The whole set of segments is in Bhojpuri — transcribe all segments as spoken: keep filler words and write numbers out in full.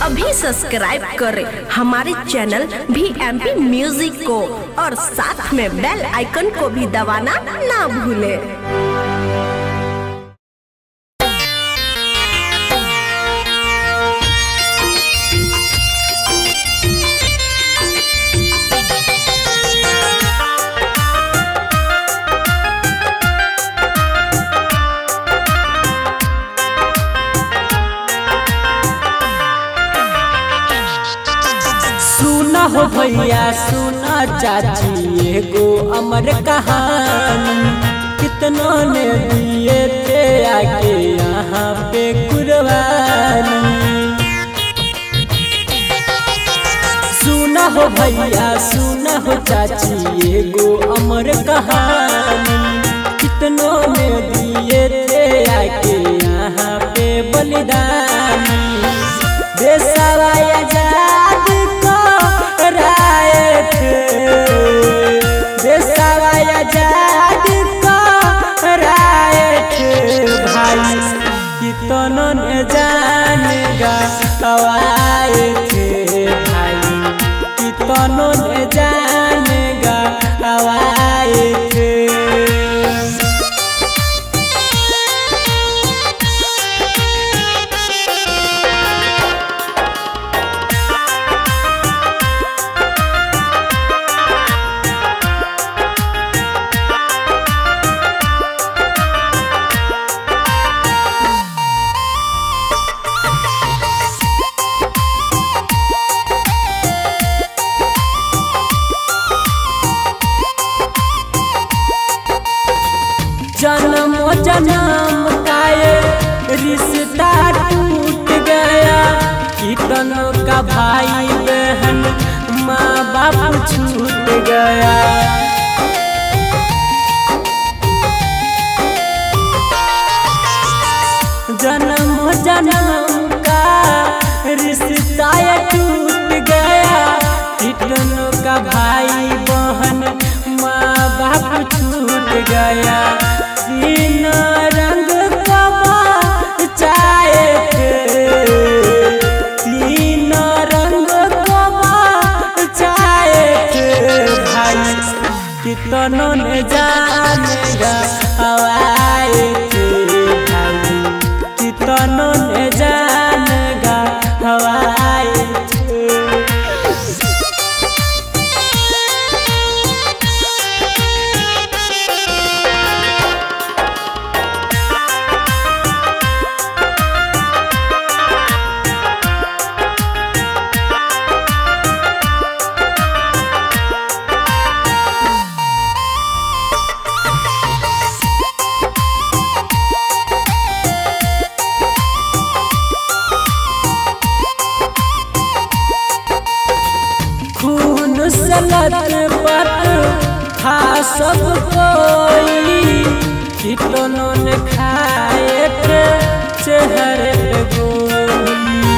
अभी सब्सक्राइब करें हमारे चैनल भी एम पी म्यूजिक को और साथ में बेल आइकन को भी दबाना ना भूलें। सुना हो भैया सुना चाची एगो अमर कहानी, कितनों ने दिए थे आके यहाँ पे कुर्बानी। सुना हो भैया सुना हो चाची एगो अमर कहानी, कितनों ने दिए थे आके यहाँ पे बलिदानी। देशवा आजाद कराए थे, देशवा आजाद कराए थे भाई, कितनों ने जान गवाए थे भाई, कितनों ने जान गवाए थे। जन्म जन्म का ये रिश्ता टूट गया, कितनों का भाई बहन माँ बाप छूट गया। जन्म जन्म का रिश्ता ये टूट गया, कितनों का भाई बहन माँ बाप छूट गया। तीन रंग चाहे थे, तीन रंग चाहे थे भाई, कितनों ने जान गवाए थे भाई, कितनों ने जान गवाए थे। लत था सब कोई, कितनों ने खाए थे चेहरे पे गोली।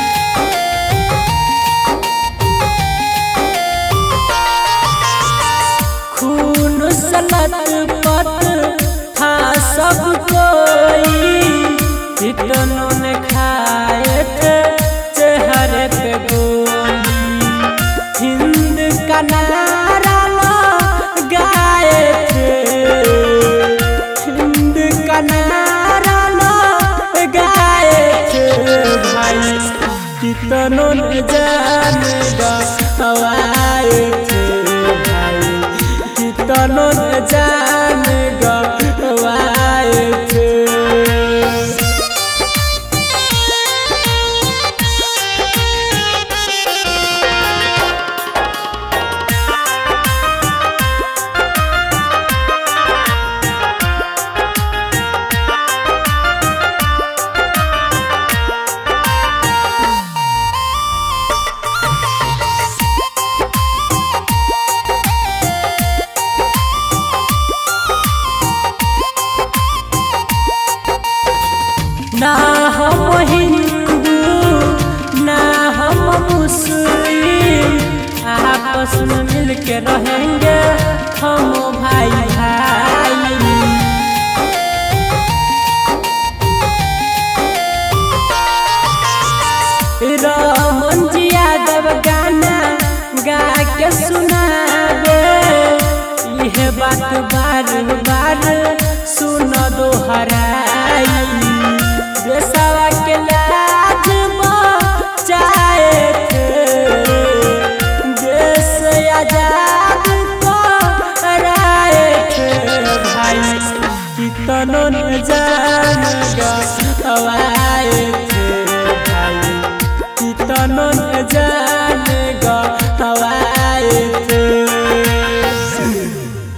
खून सलत पत था सब कोई, कितनों ने खाए थे चेहरे पे गोली। हिंद का नारा गाए थे, हिंद का नारा गाए थे भाई, कितनों ने जान गवाए थे भाई, कितनों ने जान गवाए थे। ना हम हिंदू ना हम मुस्लिम, आपस में मिल के रहेंगे हम भाई भाई। रमन जी यादव गाना गा के सुनाबे यह बात बार बार सुन दोहराई देशवा के लाज बचाए थे देश आजाद कराए थे भाई कितनों न जान